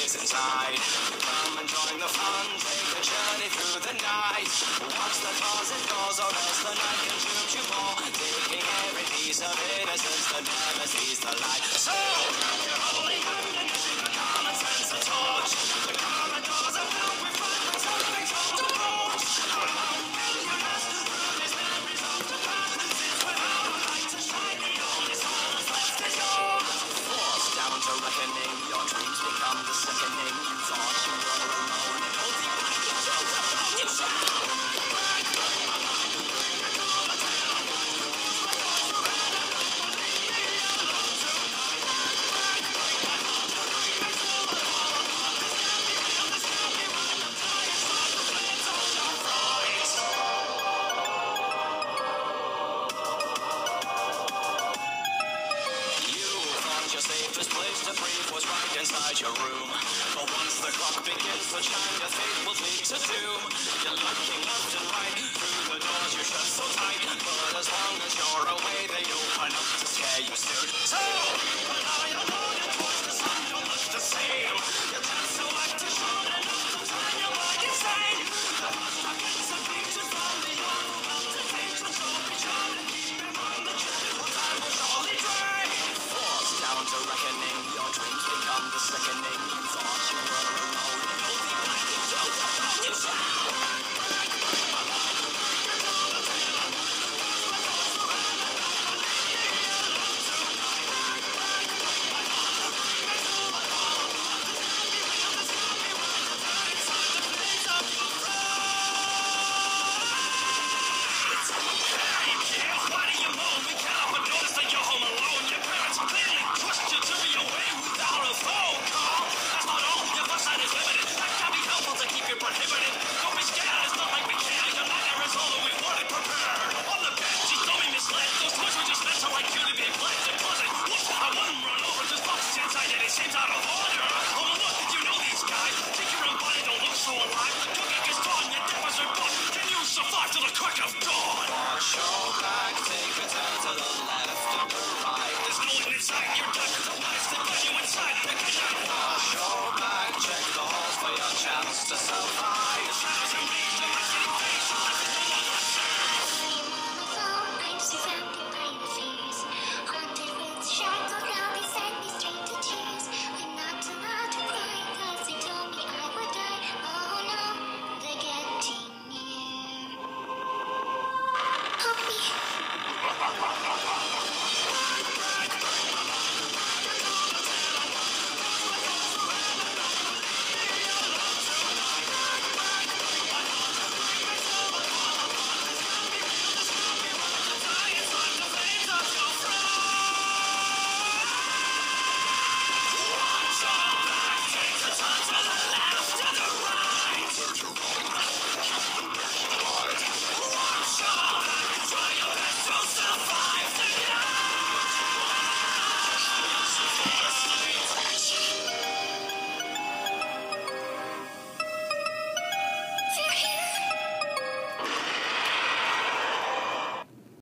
is inside. Come and join the fun, take a journey through the night. Watch the closet doors or else the night consumes you more. Taking every piece of innocence that never sees the light. So, you're holding hand and using the common sense of torch. The corridors are filled with fragments of controlled approach. Around millionaires, through these memories of the past. Since without a light to shine, the only soul that's left is yours. Forced down to reckoning, your dreams become the sickening. You thought you were alone, holding back the truth upon you shout. Inside your room, but once the clock begins to chime, your fate will lead to doom. You're looking left and right through the doors you shut so tight, but as long as you're away, they open up to scare you still. So, but now you're loaded towards the sun, don't look the same. You're just so active, short enough to turn your mind insane. The hush against a picture from the overwhelmed attention, so reach out and keep in mind the gentle time will surely drain. Forced down to reckoning, your dreams become the sickening. You thought you were alone, holding back the truth upon you shout. Without a phone.